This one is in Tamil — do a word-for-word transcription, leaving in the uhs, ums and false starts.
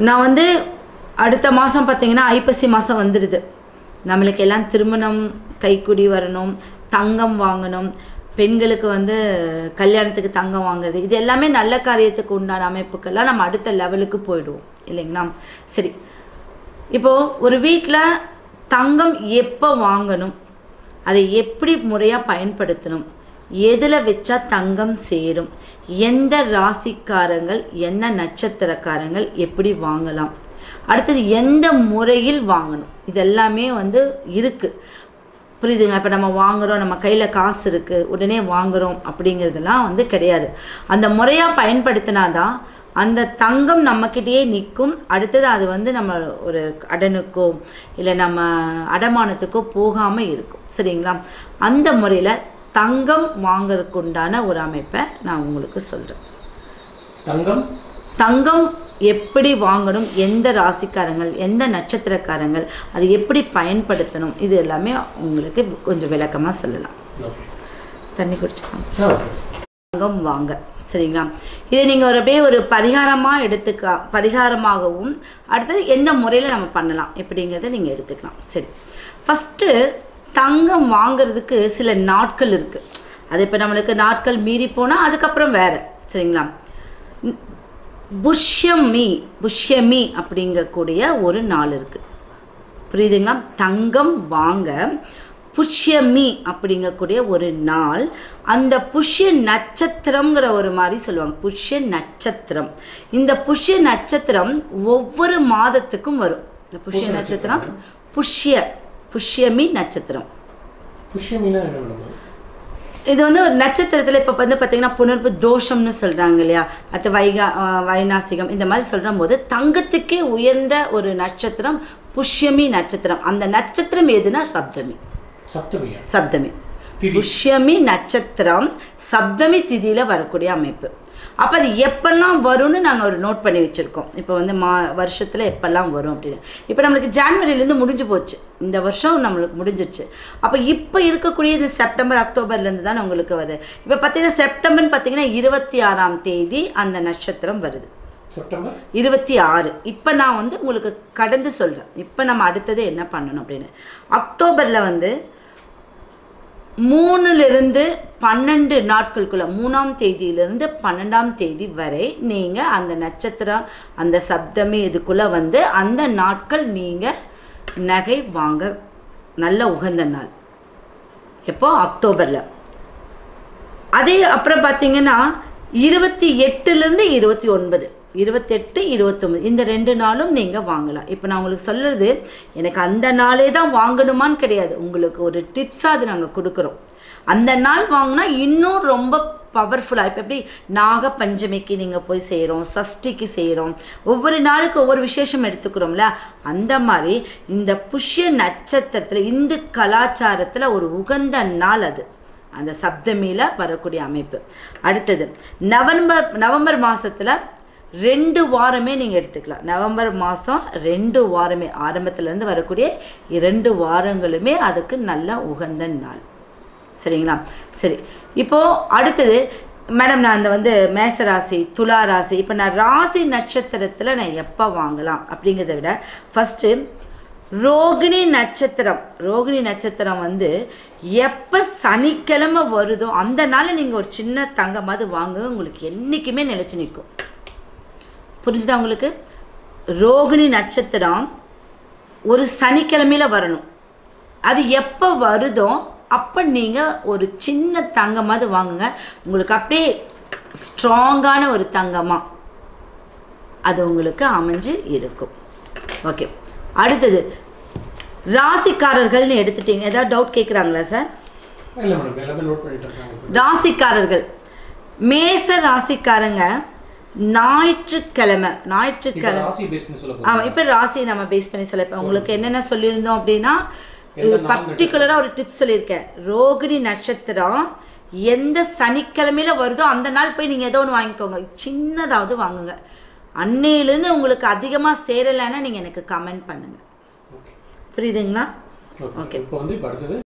நான் வந்து அடுத்த மாதம் பார்த்தீங்கன்னா ஐப்பசி மாதம் வந்துடுது. நம்மளுக்கு எல்லாம் திருமணம் கைக்குடி வரணும், தங்கம் வாங்கணும், பெண்களுக்கு வந்து கல்யாணத்துக்கு தங்கம் வாங்குறது, இது எல்லாமே நல்ல காரியத்துக்கு உண்டான அமைப்புக்கெல்லாம் நம்ம அடுத்த லெவலுக்கு போயிடுவோம் இல்லைங்களா? சரி, இப்போது ஒரு வீட்டில் தங்கம் எப்போ வாங்கணும், அதை எப்படி முறையாக பயன்படுத்தணும், எதில் வச்சா தங்கம் சேரும், எந்த ராசிக்காரங்கள் எந்த நட்சத்திரக்காரங்கள் எப்படி வாங்கலாம், அடுத்தது எந்த முறையில் வாங்கணும், இதெல்லாமே வந்து இருக்குது. புரியுதுங்க? இப்போ நம்ம வாங்குகிறோம், நம்ம கையில் காசு இருக்குது உடனே வாங்குகிறோம் அப்படிங்கிறதுலாம் வந்து கிடையாது. அந்த முறையாக பயன்படுத்தினாதான் அந்த தங்கம் நம்மக்கிட்டேயே நிற்கும். அடுத்தது அது வந்து நம்ம ஒரு கடனுக்கோ இல்லை நம்ம அடமானத்துக்கோ போகாமல் இருக்கும். சரிங்களா? அந்த முறையில் தங்கம் வாங்கறதுக்கு உண்டான ஒரு அமைப்பை நான் உங்களுக்கு சொல்கிறேன். தங்கம் தங்கம் எப்படி வாங்கணும், எந்த ராசிக்காரங்கள் எந்த நட்சத்திரக்காரங்கள் அது எப்படி பயன்படுத்தணும், இது எல்லாமே உங்களுக்கு கொஞ்சம் விளக்கமாக சொல்லலாம். தண்ணி குடிச்சுக்கலாம். தங்கம் வாங்க, சரிங்களா? இதை நீங்கள் ஒரு அப்படியே ஒரு பரிகாரமாக எடுத்துக்க பரிகாரமாகவும் அடுத்தது எந்த முறையில் நம்ம பண்ணலாம் எப்படிங்கிறத நீங்கள் எடுத்துக்கலாம். சரி, ஃபஸ்ட்டு தங்கம் வாங்கிறதுக்கு சில நாட்கள் இருக்குது. அது இப்போ நம்மளுக்கு நாட்கள் மீறி போனால் அதுக்கப்புறம் வேறு. சரிங்களா? புஷ்யமி புஷ்யமி அப்படிங்கக்கூடிய ஒரு நாள் இருக்குது. புரியுதுங்களா? தங்கம் வாங்க புஷ்யமி அப்படிங்கக்கூடிய ஒரு நாள். அந்த புஷ்ய நட்சத்திரங்கிற ஒரு மாதிரி சொல்லுவாங்க, புஷ்ய நட்சத்திரம். இந்த புஷ்ய நட்சத்திரம் ஒவ்வொரு மாதத்துக்கும் வரும். இந்த புஷ்ய நட்சத்திரம் புஷ்ய புஷ்யமி நட்சத்திரம். புஷ்யமினா என்ன? இது வந்து ஒரு நட்சத்திரத்தில் இப்போ வந்து பார்த்திங்கன்னா புனர்ப்பு தோஷம்னு சொல்கிறாங்க இல்லையா, அடுத்து வைகா வைநாசிகம் இந்த மாதிரி சொல்கிற போது தங்கத்துக்கே உயர்ந்த ஒரு நட்சத்திரம் புஷ்யமி நட்சத்திரம். அந்த நட்சத்திரம் எதுனா சப்தமி. சப்தமி சப்தமி புஷ்யமி நட்சத்திரம் சப்தமி திதியில் வரக்கூடிய அமைப்பு. அப்போ அது எப்பெல்லாம் வரும்னு நாங்கள் ஒரு நோட் பண்ணி வச்சுருக்கோம். இப்போ வந்து மா வருஷத்தில் எப்பெல்லாம் வரும் அப்படின்னு. இப்போ நம்மளுக்கு ஜான்வரியிலேருந்து முடிஞ்சு போச்சு, இந்த வருஷம் நம்மளுக்கு முடிஞ்சிருச்சு. அப்போ இப்போ இருக்கக்கூடிய இந்த செப்டம்பர் அக்டோபர்லேருந்து தான் உங்களுக்கு வருது. இப்போ பார்த்தீங்கன்னா செப்டம்பர்னு பார்த்தீங்கன்னா இருபத்தி ஆறாம் தேதி அந்த நட்சத்திரம் வருது. செப்டம்பர் இருபத்தி ஆறு. இப்போ நான் வந்து உங்களுக்கு கடந்து சொல்கிறேன் இப்போ நம்ம அடுத்தது என்ன பண்ணணும் அப்படின்னு. அக்டோபரில் வந்து மூணுலேருந்து பன்னெண்டு நாட்களுக்குள்ள மூணாம் தேதியிலிருந்து பன்னெண்டாம் தேதி வரை நீங்கள் அந்த நட்சத்திரம் அந்த சப்தமி இதுக்குள்ளே வந்து அந்த நாட்கள் நீங்கள் நகை வாங்க நல்ல உகந்த நாள். எப்போ? அக்டோபரில். அதே அப்புறம் பார்த்தீங்கன்னா இருபத்தி எட்டுலேருந்து இருபத்தி ஒன்பது இருபத்தெட்டு இருபத்தொம்பது இந்த ரெண்டு நாளும் நீங்கள் வாங்கலாம். இப்போ நான் உங்களுக்கு சொல்கிறது எனக்கு அந்த நாளே தான் வாங்கணுமான்னு கிடையாது, உங்களுக்கு ஒரு டிப்ஸாக அது நாங்கள் கொடுக்குறோம். அந்த நாள் வாங்கினா இன்னும் ரொம்ப பவர்ஃபுல்லாக. இப்போ எப்படி நாக பஞ்சமிக்கு நீங்கள் போய் செய்கிறோம், சஷ்டிக்கு செய்கிறோம், ஒவ்வொரு நாளுக்கு ஒவ்வொரு விசேஷம் எடுத்துக்கிறோம்ல, அந்த மாதிரி இந்த புஷ்ய நட்சத்திரத்தில் இந்து கலாச்சாரத்தில் ஒரு உகந்த நாள் அது, அந்த சப்தமியில் வரக்கூடிய அமைப்பு. அடுத்தது நவம்பர் நவம்பர் மாதத்தில் ரெண்டு வாரமே நீங்கள் எடுத்துக்கலாம். நவம்பர் மாதம் ரெண்டு வாரமே ஆரம்பத்துலேருந்து வரக்கூடிய இரண்டு வாரங்களுமே அதுக்கு நல்ல உகந்த நாள். சரிங்களா? சரி, இப்போது அடுத்தது மேடம் நான் அந்த வந்து மேசராசி துலா ராசி இப்போ நான் ராசி நட்சத்திரத்தில் நான் எப்போ வாங்கலாம் அப்படிங்கிறத விட ஃபஸ்ட்டு ரோகிணி நட்சத்திரம் ரோகிணி நட்சத்திரம் வந்து எப்போ சனிக்கிழமை வருதோ அந்த நாள் நீங்கள் ஒரு சின்ன தங்கமாவது வாங்க, உங்களுக்கு என்றைக்குமே நிலச்சி நிற்கும். புரிஞ்சுதா உங்களுக்கு? ரோகிணி நட்சத்திரம் ஒரு சனிக்கிழமையில் வரணும். அது எப்போ வருதோ அப்போ நீங்கள் ஒரு சின்ன தங்கமாவது வாங்குங்க, உங்களுக்கு அப்படியே ஸ்ட்ராங்கான ஒரு தங்கமாக அது உங்களுக்கு அமைஞ்சு இருக்கும். ஓகே, அடுத்தது ராசிக்காரர்கள்னு எடுத்துட்டீங்க. ஏதாவது டவுட் கேட்குறாங்களா சார்? ராசிக்காரர்கள் மேச ராசிக்காரங்க ஞாயிற்றுக்கிழமை ஞாயிற்றுக்கிழமை ஆமாம் இப்போ ராசி நம்ம பேஸ் பண்ணி சொல்ல இப்போ உங்களுக்கு என்னென்ன சொல்லியிருந்தோம் அப்படின்னா பர்டிகுலராக ஒரு டிப்ஸ் சொல்லியிருக்கேன். ரோகிணி நட்சத்திரம் எந்த சனிக்கிழமையில் வருதோ அந்த நாள் போய் நீங்கள் ஏதோ ஒன்று வாங்கிக்கோங்க, சின்னதாவது வாங்குங்க. அன்னையிலேருந்து உங்களுக்கு அதிகமாக சேரலைன்னா நீங்கள் எனக்கு கமெண்ட் பண்ணுங்கள். புரியுதுங்களா? ஓகே, இப்போ வந்து